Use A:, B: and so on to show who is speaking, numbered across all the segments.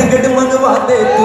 A: Brigade मंगवा दे तू।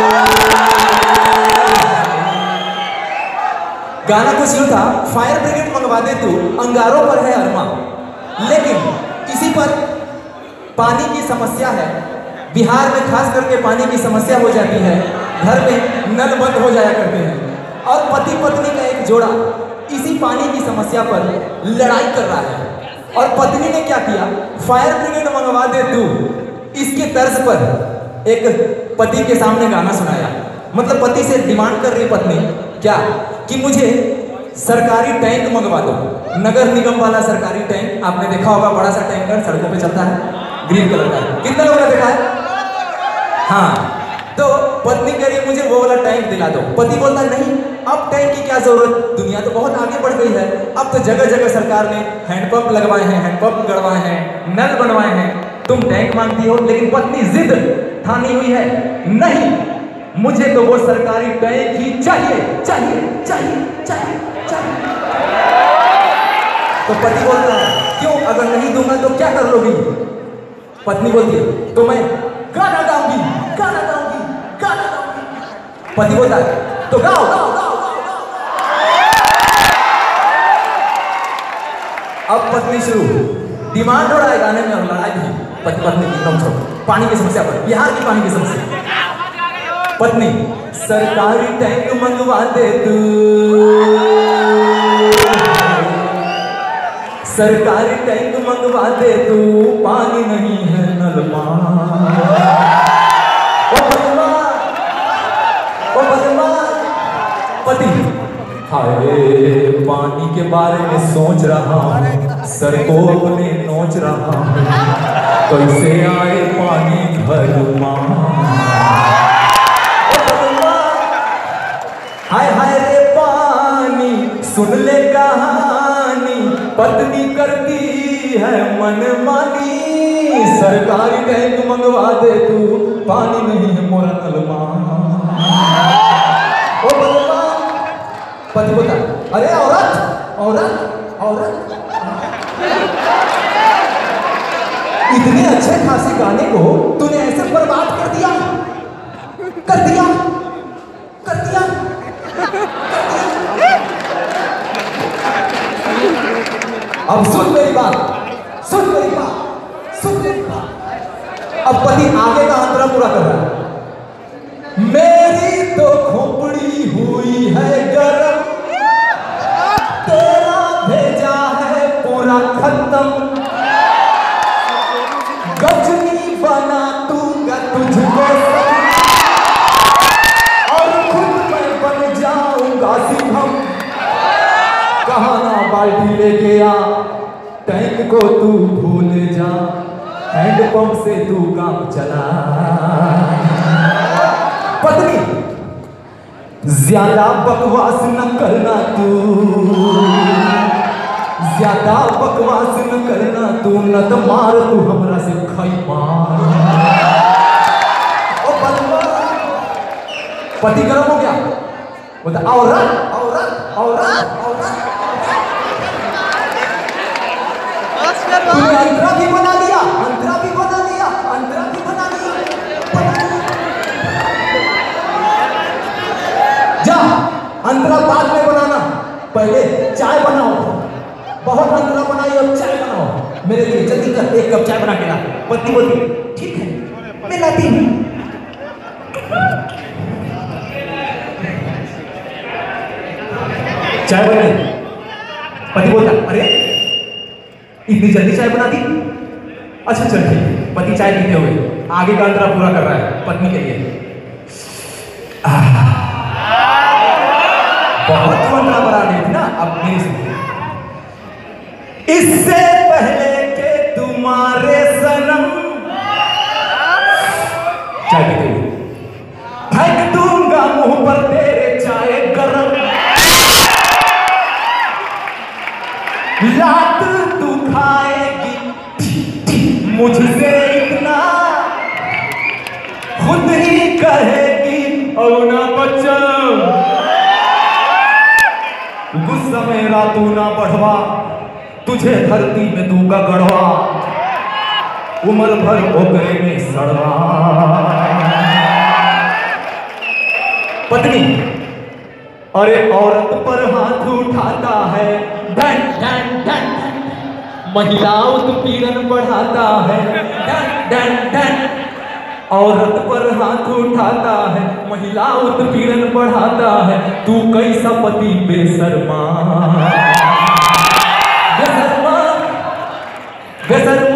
A: गाना कुछ यूं था, फायर ब्रिगेड मंगवा दे तू, अंगारों पर है अरमा। लेकिन इसी पर पानी की समस्या है, बिहार में खास करके पानी की समस्या हो जाती है, घर में नल बंद हो जाया करते हैं और पति पत्नी का एक जोड़ा इसी पानी की समस्या पर लड़ाई कर रहा है। और पत्नी ने क्या किया, फायर ब्रिगेड मंगवा दे तू, इसके तर्ज पर एक पति के सामने गाना सुनाया। मतलब पति से डिमांड कर रही पत्नी क्या कि मुझे सरकारी टैंक मंगवा दो, नगर निगम वाला सरकारी टैंक। आपने देखा होगा, बड़ा सा टैंकर सड़कों पे चलता है, ग्रीन कलर का। कितने लोगों ने देखा है? हाँ, तो पत्नी कह रही मुझे वो वाला टैंक दिला दो। पति बोलता नहीं, अब टैंक की क्या जरूरत, दुनिया तो बहुत आगे बढ़ गई है, अब तो जगह जगह सरकार ने हैंडपंप लगवाए हैं, हैंडपंप गड़वाए हैं, नल बनवाए हैं, तुम टैंक मांगती हो। लेकिन पत्नी जिद ठानी हुई है, नहीं मुझे तो वो सरकारी टैंक ही चाहिए चाहिए चाहिए चाहिए चाहिए। तो पति बोलता है क्यों, अगर नहीं दूंगा तो क्या कर लोगी? पत्नी बोलती है तो मैं गाना गाऊंगी गाना गाऊंगी गाना गाऊंगी। पति बोलता है तो गाओ गाओ गाओ गाओ। अब पत्नी शुरू डिमांड हो रहा है गाने में और लड़ाई भी पति पत्नी की नोक-झोंक पानी की समस्या पर, बिहार की पानी की समस्या। पत्नी सरकारी टैंक मंगवा दे तू, सरकारी टैंक मंगवा दे तू, पानी नहीं है नल पति हाय पानी के बारे में सोच रहा हूँ, सर को अपने नोच रहा हूँ, कैसे आए पानी घर हाय हाय रे पानी सुन ले कहानी, पत्नी करती है मनमानी, सरकारी टैंक मंगवा दे तू, पानी नहीं है मोरा नलमा। पति बोलता अरे औरत औरत औरत, इतने अच्छे खासे गाने को तूने ऐसे बर्बाद कर दिया कर दिया कर दिया। अब सुन मेरी बात, सुन मेरी बात, सुन मेरी बात। अब पति आगे का अंतरा पूरा कर रहा है। मेरी तो खोपड़ी हुई है गरम, तेरा भेजा है पूरा खत्म, गजनी बना दूंगा तुझको और खुद मैं बन जाऊंगा सिंहम। कहाना बाल्टी लेके आ, टैंक को तू भूल जा, हैंडपंप से तू काम चला। पत्नी ज्यादा बकवास न करना तू, ज्यादा बकवास न करना तू, न तो मार तू हमरा से खाई मार। ओ पति गरम हो गया, बोलता औरत औरत औरत औरत, तूने अंतरा भी बना दिया, अंतरा भी बना दिया, अंतरा भी बना दिया। जा अंतरा बाद में बनाना, पहले चाय बनाओ, बहुत अंतरा बनाई अब चाय बनाओ मेरे लिए, जल्दी कर, एक कप चाय बना के ला। पत्नी बोलती ठीक है मैं लाती हूँ। चाय बनाई, पति बोलता अरे इतनी जल्दी चाय बना दी, अच्छा चल ठीक है। पति चाय पीते हुए आगे का अंतरा पूरा कर रहा है पत्नी के लिए। बहुत अंतरा बना दी ना। अब मेरी सुनिए, इससे पहले के तुम्हारे सनम, चाय पीते हुए फेंक दूंगा मुंह पर तेरे चाय गरम, लात तू खाएगी मुझसे इतना, खुद ही कहेगी और ना बच्चा, गुस्सा मेरा तू ना बढ़वा, तुझे धरती में दूंगा गढ़वा, उम्र भर ओकरे में सड़वा। पत्नी अरे औरत पर हाथ उठाता है, धन धन धन, महिला उत्पीड़न बढ़ाता है, धन धन धन, औरत पर हाथ उठाता है, महिला उत्पीड़न बढ़ाता है, तू कैसा पति बेशर्मा, बेशर्मा, बेशर्मा।